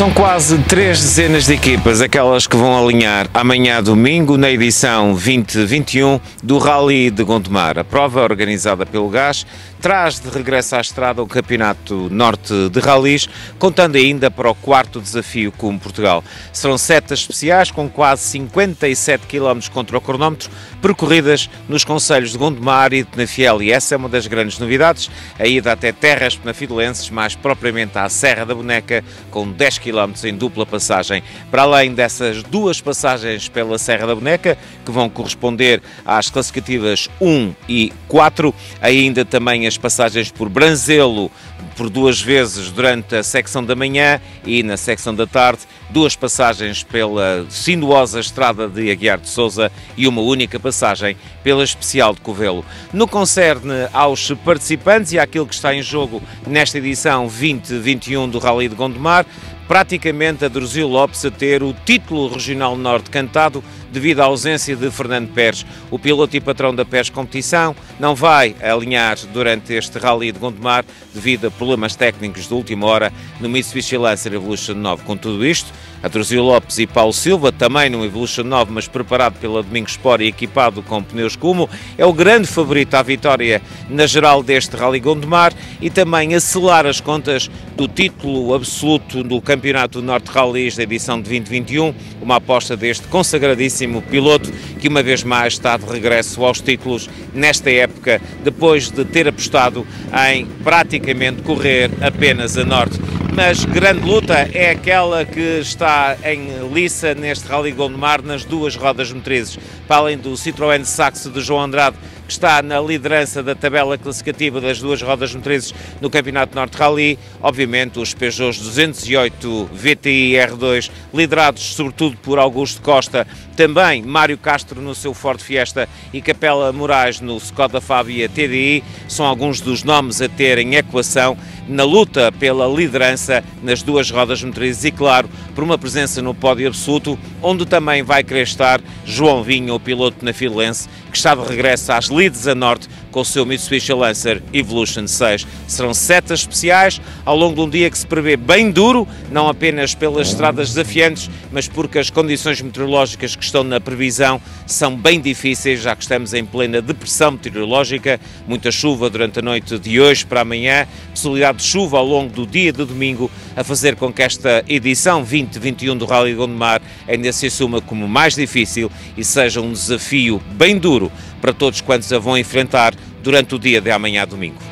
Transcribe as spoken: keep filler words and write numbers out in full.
São quase três dezenas de equipas, aquelas que vão alinhar amanhã domingo na edição vinte vinte e um do Rally de Gondomar. A prova, organizada pelo Gás, traz de regresso à estrada o Campeonato Norte de Rallys, contando ainda para o quarto desafio como Portugal. Serão setas especiais com quase cinquenta e sete quilómetros contra o cronómetro, percorridas nos concelhos de Gondomar e de Penafiel, e essa é uma das grandes novidades, a ida até terras penafidelenses, mais propriamente à Serra da Boneca, com dez quilómetros em dupla passagem. Para além dessas duas passagens pela Serra da Boneca, que vão corresponder às classificativas um e quatro, ainda também as passagens por Branzelo, por duas vezes durante a secção da manhã e na secção da tarde, duas passagens pela sinuosa estrada de Aguiar de Sousa e uma única passagem pela especial de Covelo. No que concerne aos participantes e àquilo que está em jogo nesta edição vinte vinte e um do Rally de Gondomar, praticamente a Druzil Lopes a ter o título regional norte cantado devido à ausência de Fernando Pérez. O piloto e patrão da Pérez Competição não vai alinhar durante este Rally de Gondomar devido a problemas técnicos de última hora no Mitsubishi Lancer Evolution nove. Com tudo isto, a Druzil Lopes e Paulo Silva, também no Evolution nove, mas preparado pela Domingos Sport e equipado com pneus Kumo, é o grande favorito à vitória na geral deste Rally Gondomar e também a selar as contas do título absoluto do Campeonato Norte Rallys da edição de vinte vinte e um, uma aposta deste consagradíssimo piloto que uma vez mais está de regresso aos títulos nesta época, depois de ter apostado em praticamente correr apenas a norte. Mas grande luta é aquela que está em liça neste Rally Gondomar nas duas rodas motrizes, para além do Citroën Saxo de João Andrade, que está na liderança da tabela classificativa das duas rodas motrizes no Campeonato Norte Rally. Obviamente os Peugeot duzentos e oito V T I R dois, liderados sobretudo por Augusto Costa, também Mário Castro no seu Ford Fiesta e Capela Moraes no Skoda Fabia T D I, são alguns dos nomes a ter em equação na luta pela liderança nas duas rodas motrizes e, claro, por uma presença no pódio absoluto, onde também vai querer estar João Vinha, o piloto penafidelense, que está de regresso às lides a norte com o seu Mitsubishi Lancer Evolution seis. Serão setas especiais ao longo de um dia que se prevê bem duro, não apenas pelas estradas desafiantes, mas porque as condições meteorológicas que estão na previsão são bem difíceis, já que estamos em plena depressão meteorológica, muita chuva durante a noite de hoje para amanhã, possibilidade de chuva ao longo do dia de domingo, a fazer com que esta edição vinte vinte e um do Rally de Gondomar ainda se assuma como mais difícil e seja um desafio bem duro para todos quantos a vão enfrentar durante o dia de amanhã domingo.